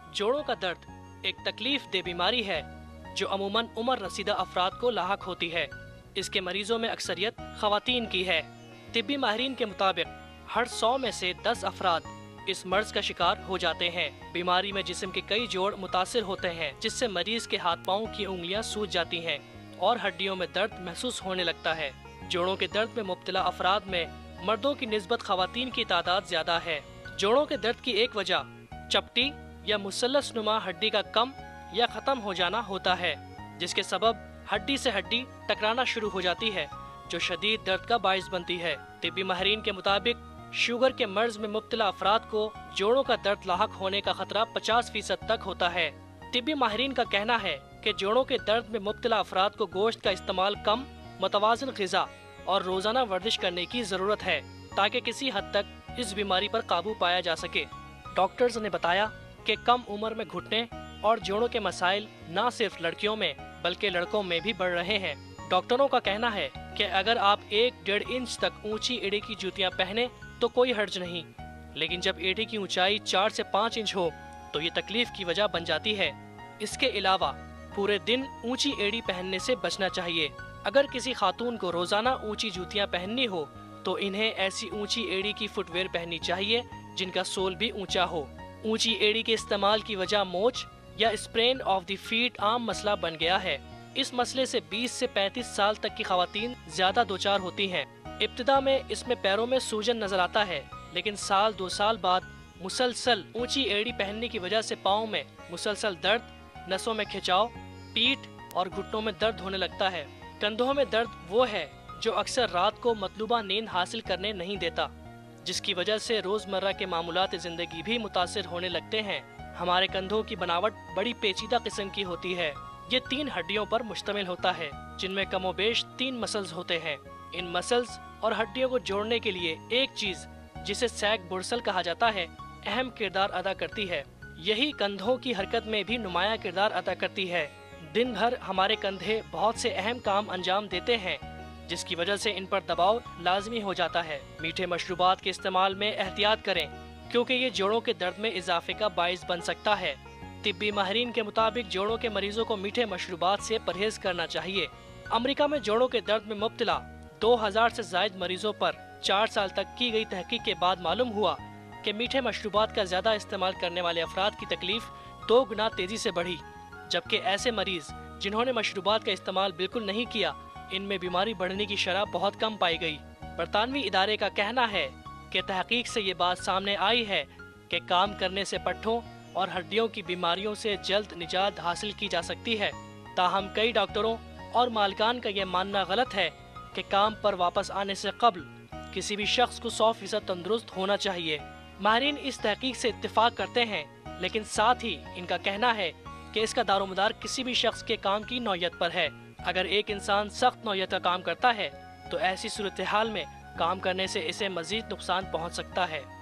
जोड़ों का दर्द एक तकलीफ दे बीमारी है जो अमूमन उम्र रसीदा अफराद को लाहक होती है। इसके मरीजों में अक्सरियत ख़वातीन की है। तिब्बी माहिरीन के मुताबिक हर 100 में से 10 अफराद इस मर्ज का शिकार हो जाते हैं। बीमारी में जिस्म के कई जोड़ मुतासिर होते हैं, जिससे मरीज के हाथ पाँव की उंगलियां सूज जाती हैं और हड्डियों में दर्द महसूस होने लगता है। जोड़ों के दर्द में मुब्तला अफराद में मर्दों की निस्बत ख़वातीन की तादाद ज्यादा है। जोड़ों के दर्द की एक वजह चपटी या मुसल्लस नुमा हड्डी का कम या ख़त्म हो जाना होता है, जिसके सबब हड्डी से हड्डी टकराना शुरू हो जाती है, जो शदीद दर्द का बाइस बनती है। तिब्बी माहिरीन के मुताबिक शुगर के मर्ज में मुब्तला अफराद को जोड़ों का दर्द लाहक होने का खतरा 50% तक होता है। तिब्बी माहिरीन का कहना है कि जोड़ों के दर्द में मुब्तला अफराद को गोश्त का इस्तेमाल कम, मुतवाज़िन ग़िज़ा और रोज़ाना वर्जिश करने की ज़रूरत है ताकि किसी हद तक इस बीमारी पर काबू पाया जा सके। डॉक्टर्स ने बताया कि कम उम्र में घुटने और जोड़ों के मसाइल न सिर्फ लड़कियों में बल्कि लड़कों में भी बढ़ रहे हैं। डॉक्टरों का कहना है कि अगर आप 1-1.5 इंच तक ऊंची एड़ी की जूतियां पहने तो कोई हर्ज नहीं, लेकिन जब एड़ी की ऊंचाई 4 से 5 इंच हो तो ये तकलीफ की वजह बन जाती है। इसके अलावा पूरे दिन ऊंची एड़ी पहनने से बचना चाहिए। अगर किसी खातून को रोजाना ऊंची जूतियां पहननी हो तो इन्हें ऐसी ऊंची एड़ी की फुटवेयर पहननी चाहिए जिनका सोल भी ऊंचा हो। ऊंची एड़ी के इस्तेमाल की वजह मोच या स्प्रेन ऑफ द फीट आम मसला बन गया है। इस मसले से 20 से 35 साल तक की खवातीन ज्यादा दोचार होती हैं। इब्तिदा में इसमें पैरों में सूजन नजर आता है, लेकिन 1-2 साल बाद मुसलसल ऊंची एड़ी पहनने की वजह से पाँव में मुसलसल दर्द, नसों में खिंचाव, पीठ और घुटनों में दर्द होने लगता है। कंधों में दर्द वो है जो अक्सर रात को मतलूबा नींद हासिल करने नहीं देता, जिसकी वजह से रोजमर्रा के मामूलात जिंदगी भी मुतासिर होने लगते हैं। हमारे कंधों की बनावट बड़ी पेचीदा किस्म की होती है। ये 3 हड्डियों पर मुश्तमिल होता है, जिनमें कमोबेश 3 मसल्स होते हैं। इन मसल्स और हड्डियों को जोड़ने के लिए एक चीज जिसे सैक बुरसल कहा जाता है अहम किरदार अदा करती है। यही कंधों की हरकत में भी नुमाया किरदार अदा करती है। दिन भर हमारे कंधे बहुत से अहम काम अंजाम देते हैं, जिसकी वजह से इन पर दबाव लाजमी हो जाता है। मीठे मशरूबात के इस्तेमाल में एहतियात करें, क्योंकि ये जोड़ों के दर्द में इजाफे का बाइस बन सकता है। तिब्बी माहिरीन के मुताबिक जोड़ों के मरीजों को मीठे मशरूबात से परहेज करना चाहिए। अमेरिका में जोड़ों के दर्द में मुब्तला 2000 से जायद मरीजों पर 4 साल तक की गई तहकीक के बाद मालूम हुआ कि मीठे मशरूबात का ज्यादा इस्तेमाल करने वाले अफराद की तकलीफ 2 गुना तेजी से बढ़ी, जबकि ऐसे मरीज जिन्होंने मशरूबात का इस्तेमाल बिल्कुल नहीं किया, इनमें बीमारी बढ़ने की शरह बहुत कम पाई गई। बरतानवी इदारे का कहना है कि तहकीक से ये बात सामने आई है कि काम करने से पट्ठों और हड्डियों की बीमारियों से जल्द निजात हासिल की जा सकती है। ताहम कई डॉक्टरों और मालिकान का यह मानना गलत है कि काम पर वापस आने से कब्ल किसी भी शख्स को 100% तंदुरुस्त होना चाहिए। माहिरीन इस तहकीक से इत्तेफाक करते हैं, लेकिन साथ ही इनका कहना है कि इसका दारोमदार किसी भी शख्स के काम की नौयत पर है। अगर एक इंसान सख्त नौयत का काम करता है तो ऐसी सूरत हाल में काम करने से इसे मजीद नुकसान पहुंच सकता है।